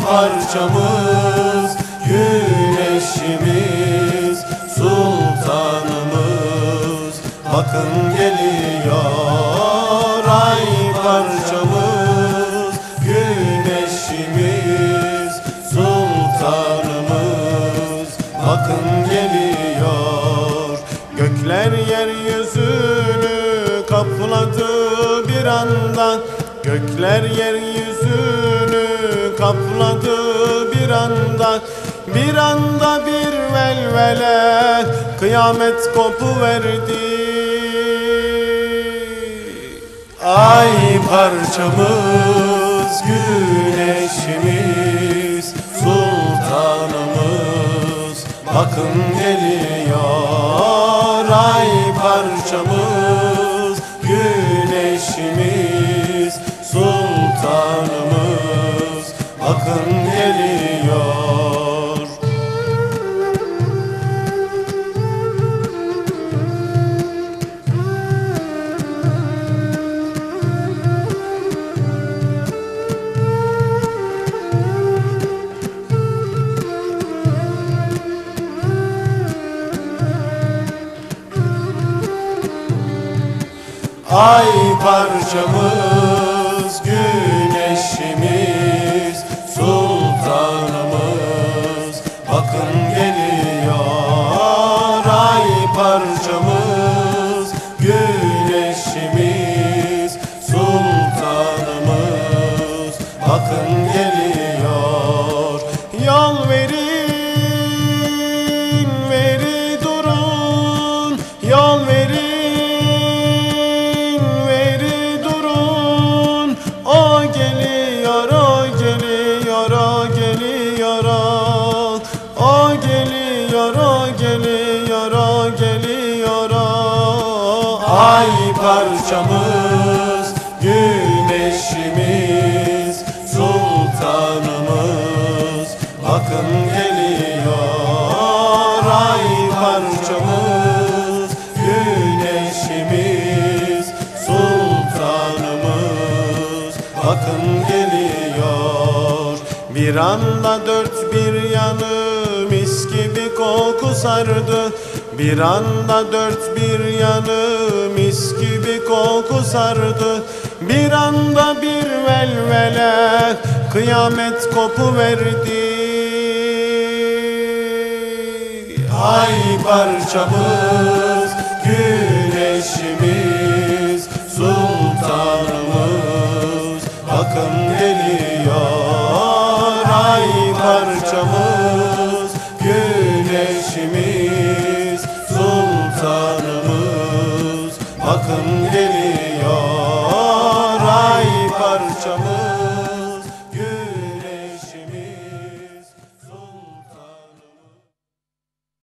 parçamız, güneşimiz, sultanımız, bakın geliyor. Ay parçamız, güneşimiz, sultanımız, bakın geliyor. Gökler yeryüzünü kapladı bir anda, gökler yeryüzünü kapladı bir anda. Bir anda bir velvele, kıyamet kopuverdi. Ay parçamız, güneşimiz, sultanımız, bakın geliyor. Ay parçamız, güneşimiz, sultanımız, bakın geliyor. Ay parçamız, güneşimiz, sultanımız, bakın geliyor. Ay parçamız, güneşimiz, sultanımız, bakın geliyor. Yol verin, veri durun, yol verin, ay parçamız, güneşimiz, sultanımız, bakın geliyor. Ay parçamız, güneşimiz, sultanımız, bakın geliyor. Bir anda dört bir yanı mis gibi koku sardı. Bir anda dört bir yanı mis gibi koku sardı. Bir anda bir velvele, kıyamet kopuverdi. Ay parçamız, güneşimiz, sultanımız, bakın geliyor. Ay parçamız, güneşimiz, sultanımız, bakın geliyor.